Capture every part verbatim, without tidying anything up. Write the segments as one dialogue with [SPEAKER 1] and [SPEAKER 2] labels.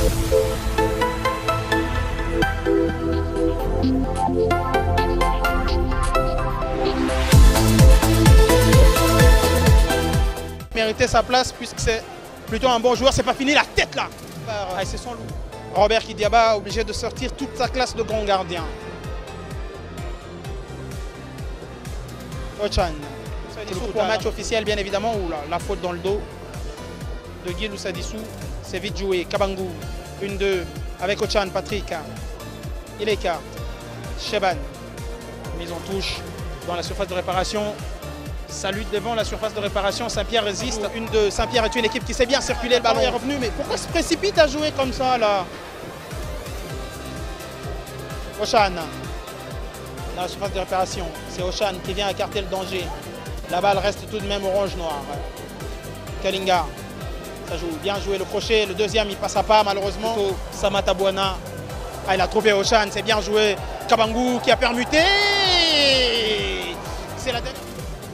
[SPEAKER 1] Mériter sa place puisque c'est plutôt un bon joueur. C'est pas fini la tête là. Ah, c'est son loup. Robert Kidiaba obligé de sortir toute sa classe de grand gardien. Ochan. Pour un match officiel bien évidemment où la, la faute dans le dos de Guy Loussadissou. C'est vite joué. Kabangou. une deux avec Ochan Patrick. Il écarte. Sheban. Mise en touche dans la surface de réparation. Ça lutte devant la surface de réparation, Saint-Pierre résiste. Une de Saint-Pierre est une équipe qui sait bien circuler, le ballon est revenu. Mais pourquoi se précipite à jouer comme ça là? Ochan, dans la surface de réparation, c'est Ochan qui vient écarter le danger. La balle reste tout de même orange-noir. Kalinga, ça joue, bien joué le crochet. Le deuxième, il passe à pas malheureusement. Samata Bouana, ah, il a trouvé Ochan, c'est bien joué. Kabangou qui a permuté. C'est la dernière.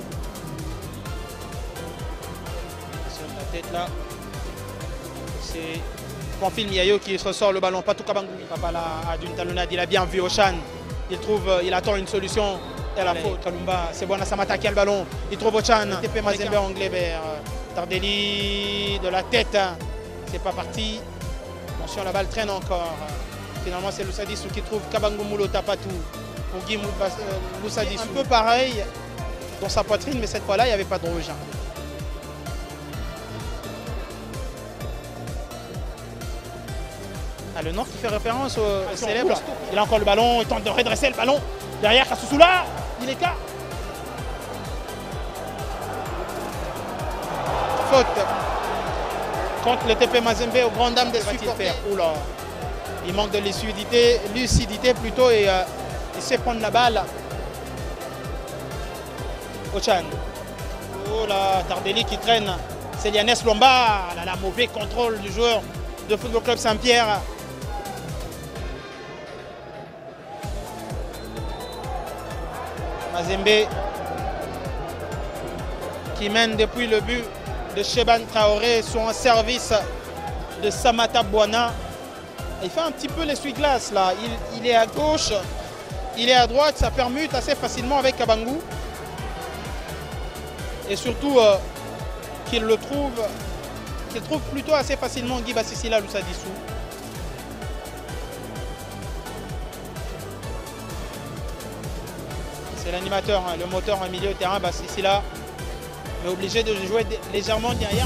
[SPEAKER 1] Tête là, c'est Panfil Miayo qui ressort le ballon, pas tout Kabangou. Papa là a d'une talonnade, il a bien vu Ochan, il trouve, il attend une solution et la faute. Kalumba, c'est bon à Samata qui a le ballon, il trouve Ochan, T P Mazembe anglais vers Tardelli de la tête, c'est pas parti. Attention, la balle traîne encore. Finalement c'est Loussadissou qui trouve Kabangou Moulo Tapatou pour Guy Loussadissou. Un peu pareil dans sa poitrine, mais cette fois là il n'y avait pas de rouge. Ah, le Nord qui fait référence au, au célèbre. Il a encore le ballon, il tente de redresser le ballon. Derrière Kasousoula, il écarte. Faute contre le T P Mazembe aux grandes dames des supporters. Oula, il manque de lucidité, lucidité plutôt et euh, il sait prendre la balle. Ochan. Oh là, Tardelli qui traîne. C'est Lianès Lombard. Là, la mauvais contrôle du joueur de Football Club Saint-Pierre. Mazembe qui mène depuis le but de Sheban Traoré sur un service de Samata Bouana. Il fait un petit peu l'essuie-glace là. Il, il est à gauche, il est à droite, ça permute assez facilement avec Kabangou. Et surtout euh, qu'il le trouve, qu'il trouve plutôt assez facilement Guy Bassissila Loussadissou. C'est l'animateur, hein, le moteur en milieu de terrain, Bassissila, mais obligé de jouer légèrement derrière.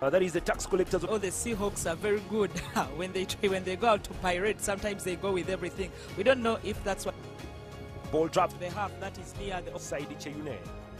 [SPEAKER 2] Uh, that is the tax collectors.
[SPEAKER 3] Oh, the Seahawks are very good when they try, when they go out to pirate. Sometimes they go with everything. We don't know if that's what
[SPEAKER 2] Ball dropped.
[SPEAKER 3] they have. That is near the
[SPEAKER 2] Saidi Cheyune.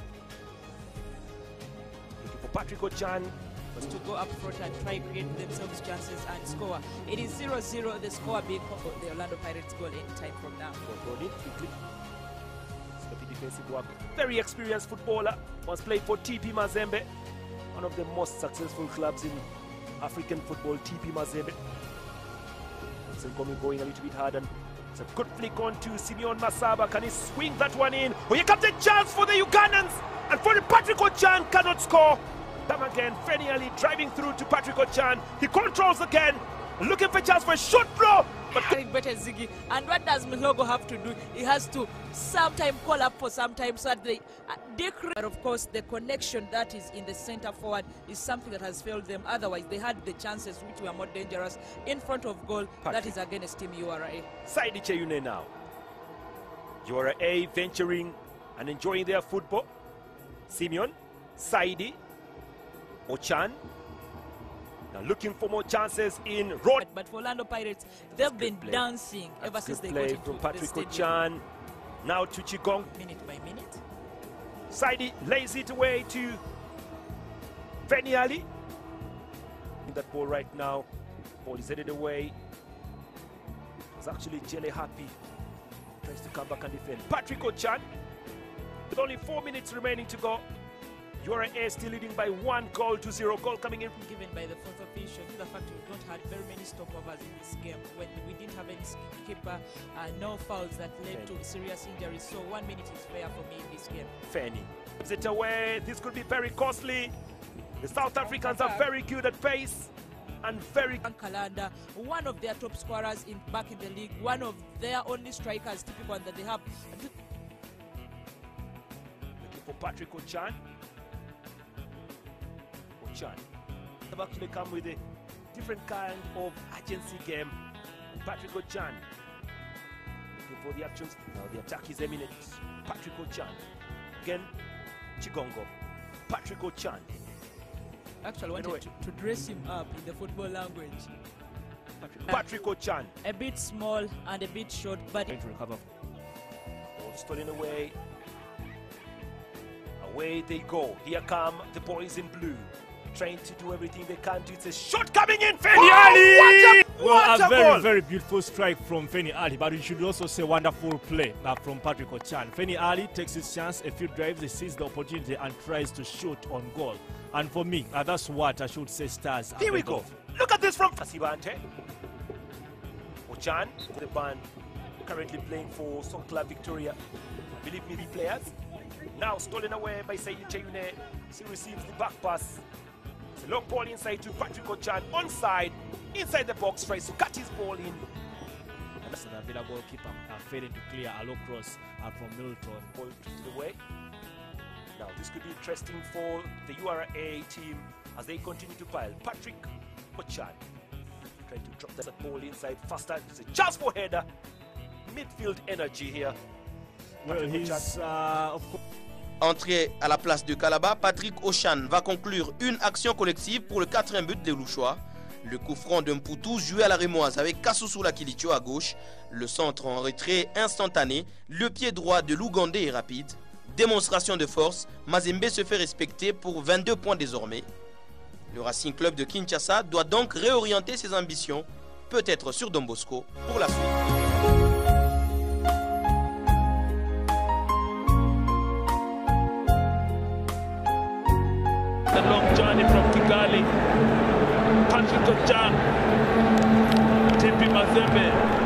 [SPEAKER 2] Looking for Patrick Ochan.
[SPEAKER 3] to go up front and try create themselves chances and score. It is zero zero, the score being the Orlando Pirates goal any time from now.
[SPEAKER 2] Got it quickly. Sloppy defensive work. Very experienced footballer. Was played for T P Mazembe, one of the most successful clubs in African football. T P Mazembe. Coming going a little bit hard, and it's a good flick on to Simeon Masaba. Can he swing that one in? Oh, here comes a chance for the Ugandans, and for the Patrick Ochan cannot score. Them again, Feni Ali driving through to Patrick Ochan. He controls again, looking for a chance for a shot throw. But
[SPEAKER 3] better Ziggy. And what does Mlogo have to do? He has to sometime call up for sometime so that they uh, decrease. But of course, the connection that is in the center forward is something that has failed them. Otherwise, they had the chances which were more dangerous in front of goal.
[SPEAKER 2] Patrick.
[SPEAKER 3] That is against Team U R A.
[SPEAKER 2] Saidi Cheyune now. U R A venturing and enjoying their football. Simeon, Saidi, Ochan. Now looking for more chances in road.
[SPEAKER 3] But for Orlando Pirates, they've been
[SPEAKER 2] play.
[SPEAKER 3] dancing
[SPEAKER 2] That's
[SPEAKER 3] ever since
[SPEAKER 2] good
[SPEAKER 3] they
[SPEAKER 2] play
[SPEAKER 3] got into
[SPEAKER 2] from Patrick
[SPEAKER 3] the stadium.
[SPEAKER 2] Ochan. Now to Chigong.
[SPEAKER 3] Minute by minute.
[SPEAKER 2] Saidi lays it away to Feni Ali. That ball right now. Ball is headed away. It's actually Jelly Happy. Tries to come back and defend. Patrick Ochan. With only four minutes remaining to go. U R A still leading by one goal to zero. Goal coming in.
[SPEAKER 3] Given by the fourth official, the fact we don't have very many stopovers in this game. When we didn't have any keeper, uh, no fouls that led to serious injuries. So one minute is fair for me in this game.
[SPEAKER 2] Feni gives it away. This could be very costly. The South Africans are very good at pace and very good.
[SPEAKER 3] Kalanda, one of their top scorers in back in the league, one of their only strikers, typical one that they have.
[SPEAKER 2] Looking for Patrick Ochan. Ochan have actually come with a different kind of agency game. Patrick Ochan looking for the actions. Now the attack is imminent. Patrick Ochan again. Chigongo. Patrick Ochan.
[SPEAKER 3] Actually wanted to, to dress him up in the football language.
[SPEAKER 2] Patrick, Patrick Ochan.
[SPEAKER 3] A bit small and a bit short, but
[SPEAKER 2] Trying to recover. Ball stolen away. Away they go. Here come the boys in blue. Trying to do everything they can do. It's a shot coming in. Feni Ali!
[SPEAKER 4] Well,
[SPEAKER 2] What a,
[SPEAKER 4] a very,
[SPEAKER 2] goal!
[SPEAKER 4] very beautiful strike from Feni Ali, but we should also say wonderful play uh, from Patrick Ochan. Feni Ali takes his chance, a few drives, he sees the opportunity and tries to shoot on goal. And for me, uh, that's what I should say stars.
[SPEAKER 2] Here we go. Look at this from Kasibante. Ochan, the band currently playing for Soccer Club Victoria. I believe maybe players. Now stolen away by Saidi Cheyune. He receives the back pass. It's a long ball inside to Patrick Ochan. Onside, inside the box, tries to cut his ball in.
[SPEAKER 4] That's an available goalkeeper uh, failing to clear a low cross uh, from Milton.
[SPEAKER 2] Ball drifted away. Now this could be interesting for the U R A team as they continue to pile. Patrick Ochan trying to drop that ball inside faster. It's a chance for header. Midfield energy here.
[SPEAKER 4] Well,
[SPEAKER 2] Patrick
[SPEAKER 4] he's
[SPEAKER 2] Ochan.
[SPEAKER 4] uh, of course.
[SPEAKER 5] Entré à la place de Kalaba, Patrick Ochan va conclure une action collective pour le quatrième but des Louchois. Le coup franc de Mputu joué à la rémoise avec Kasussula Kilicho à gauche. Le centre en retrait instantané. Le pied droit de l'Ougandais est rapide. Démonstration de force. Mazembe se fait respecter pour vingt-deux points désormais. Le Racing Club de Kinshasa doit donc réorienter ses ambitions, peut-être sur Don Bosco, pour la suite.
[SPEAKER 6] The long journey from Kigali, Patrick Ochan, T P Mazembe.